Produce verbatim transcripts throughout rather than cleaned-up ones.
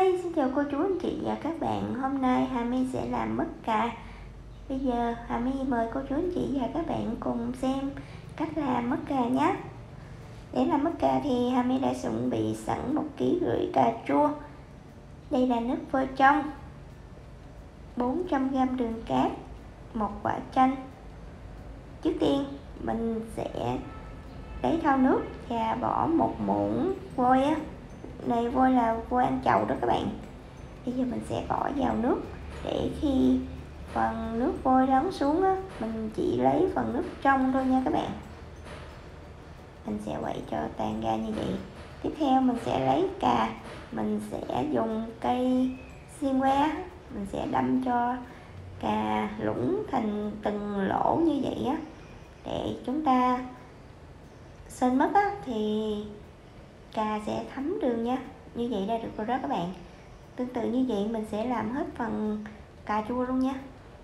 Hi, xin chào cô chú anh chị và các bạn. Hôm nay Hà My sẽ làm mứt cà. Bây giờ Hà My mời cô chú anh chị và các bạn cùng xem cách làm mứt cà nhé. Để làm mứt cà thì Hà My đã chuẩn bị sẵn một ký rưỡi cà chua. Đây là nước vôi trong, bốn trăm gam đường cát, một quả chanh. Trước tiên mình sẽ lấy thau nước và bỏ một muỗng vôi á. Này vôi là vôi ăn chầu đó các bạn. Bây giờ mình sẽ bỏ vào nước để khi phần nước vôi lắng xuống á, mình chỉ lấy phần nước trong thôi nha các bạn. Mình sẽ quậy cho tan ra như vậy. Tiếp theo mình sẽ lấy cà, mình sẽ dùng cây xiên que, mình sẽ đâm cho cà lũng thành từng lỗ như vậy á, để chúng ta xên mứt á thì cà sẽ thấm đường nha. Như vậy là được rồi đó các bạn. Tương tự như vậy mình sẽ làm hết phần cà chua luôn nha.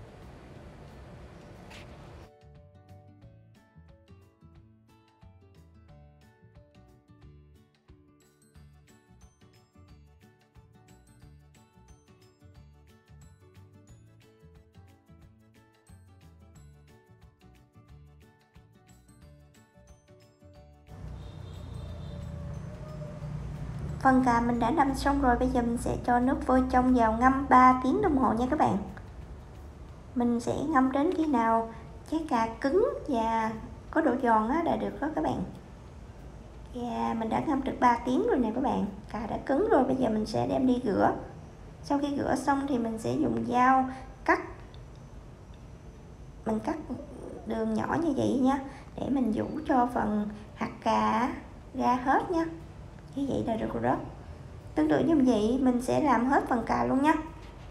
Phần cà mình đã đâm xong rồi, bây giờ mình sẽ cho nước vôi trong vào ngâm ba tiếng đồng hồ nha các bạn. Mình sẽ ngâm đến khi nào trái cà cứng và có độ giòn á là được đó các bạn. Và mình đã ngâm được ba tiếng rồi nè các bạn. Cà đã cứng rồi, bây giờ mình sẽ đem đi rửa. Sau khi rửa xong thì mình sẽ dùng dao cắt. Mình cắt đường nhỏ như vậy nha, để mình vũ cho phần hạt cà ra hết nha. Như vậy là được rồi đó. Tương tự như vậy mình sẽ làm hết phần cà luôn nha.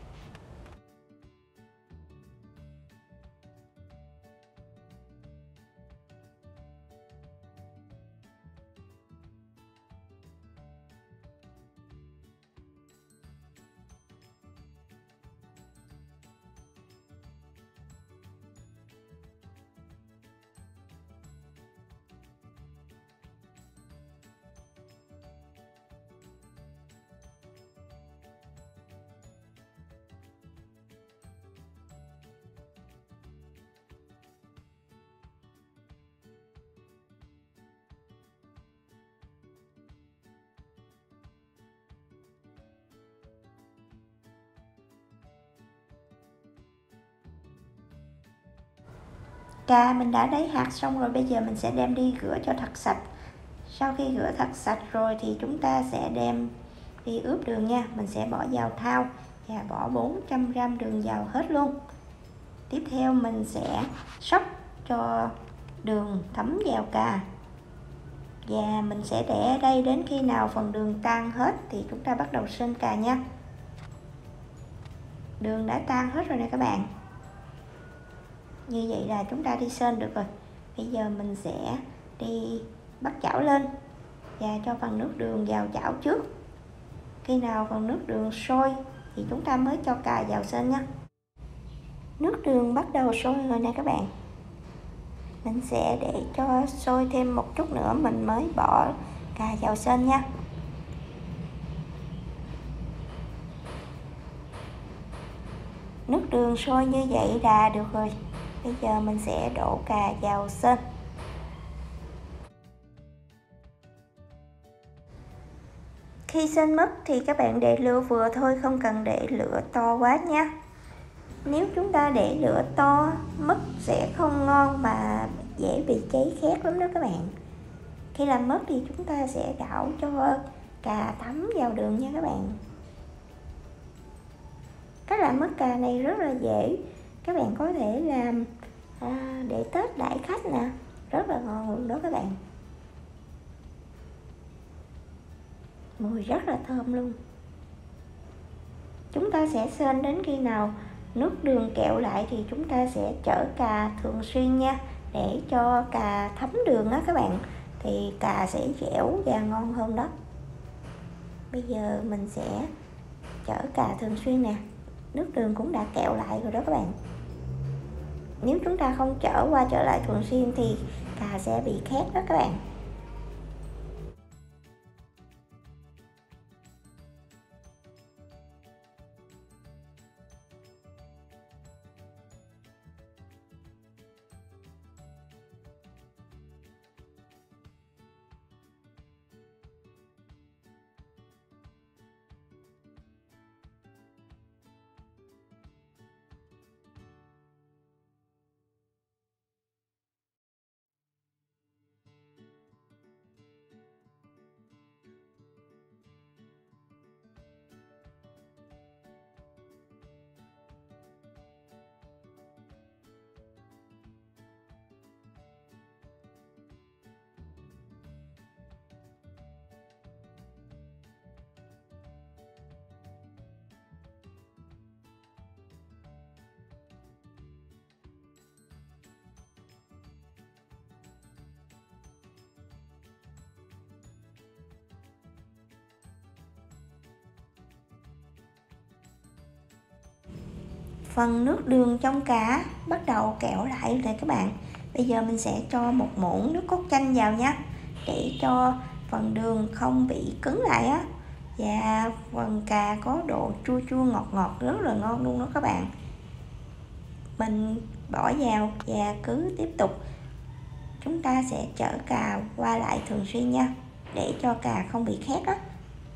Cà mình đã lấy hạt xong rồi, bây giờ mình sẽ đem đi rửa cho thật sạch. Sau khi rửa thật sạch rồi thì chúng ta sẽ đem đi ướp đường nha. Mình sẽ bỏ vào thau và bỏ bốn trăm gam đường vào hết luôn. Tiếp theo mình sẽ xóc cho đường thấm vào cà. Và mình sẽ để ở đây đến khi nào phần đường tan hết thì chúng ta bắt đầu xên cà nha. Đường đã tan hết rồi nè các bạn. Như vậy là chúng ta đi xên được rồi. Bây giờ mình sẽ đi bắt chảo lên và cho phần nước đường vào chảo trước. Khi nào phần nước đường sôi thì chúng ta mới cho cà vào xên nha. Nước đường bắt đầu sôi rồi nè các bạn. Mình sẽ để cho sôi thêm một chút nữa mình mới bỏ cà vào xên nha. Nước đường sôi như vậy là được rồi. Bây giờ mình sẽ đổ cà vào xên. Khi xên mứt thì các bạn để lửa vừa thôi, không cần để lửa to quá nha. Nếu chúng ta để lửa to, mứt sẽ không ngon mà dễ bị cháy khét lắm đó các bạn. Khi làm mứt thì chúng ta sẽ đảo cho cà thấm vào đường nha các bạn. Cách làm mứt cà này rất là dễ. Các bạn có thể làm à, để Tết đãi khách nè, rất là ngon luôn đó các bạn. Mùi rất là thơm luôn. Chúng ta sẽ xên đến khi nào nước đường kẹo lại thì chúng ta sẽ chở cà thường xuyên nha, để cho cà thấm đường á các bạn, thì cà sẽ dẻo và ngon hơn đó. Bây giờ mình sẽ chở cà thường xuyên nè. Nước đường cũng đã kẹo lại rồi đó các bạn. Nếu chúng ta không chở qua chở lại thường xuyên thì cà sẽ bị khét đó các bạn. Phần nước đường trong cà bắt đầu kẹo lại rồi các bạn. Bây giờ mình sẽ cho một muỗng nước cốt chanh vào nhé, để cho phần đường không bị cứng lại á, và phần cà có độ chua chua ngọt ngọt rất là ngon luôn đó các bạn. Mình bỏ vào và cứ tiếp tục chúng ta sẽ chở cà qua lại thường xuyên nha, để cho cà không bị khét á.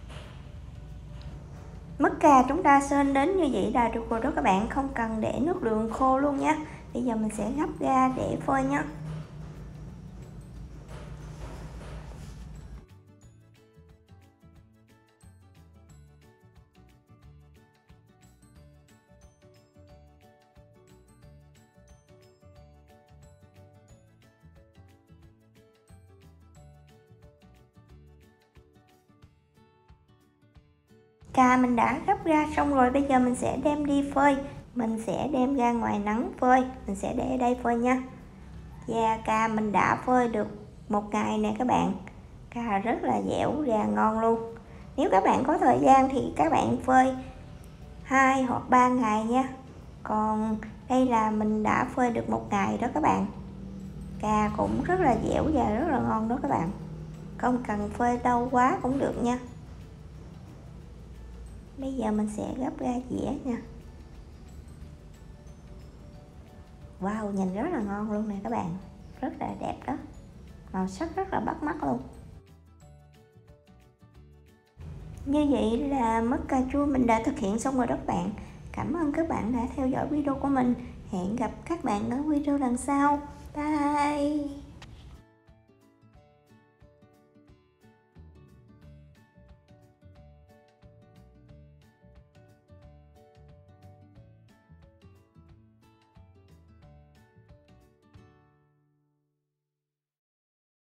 Mứt cà chúng ta sên đến như vậy là được rồi đó các bạn, không cần để nước đường khô luôn nha. Bây giờ mình sẽ gấp ra để phơi nhé. Cà mình đã gấp ra xong rồi, bây giờ mình sẽ đem đi phơi. Mình sẽ đem ra ngoài nắng phơi, mình sẽ để ở đây phơi nha. Và cà mình đã phơi được một ngày nè các bạn. Cà rất là dẻo và ngon luôn. Nếu các bạn có thời gian thì các bạn phơi hai hoặc ba ngày nha. Còn đây là mình đã phơi được một ngày đó các bạn. Cà cũng rất là dẻo và rất là ngon đó các bạn. Không cần phơi lâu quá cũng được nha. Bây giờ mình sẽ gấp ra dĩa nha. Wow, nhìn rất là ngon luôn nè các bạn. Rất là đẹp đó. Màu sắc rất là bắt mắt luôn. Như vậy là mứt cà chua mình đã thực hiện xong rồi đó các bạn. Cảm ơn các bạn đã theo dõi video của mình. Hẹn gặp các bạn ở video lần sau. Bye.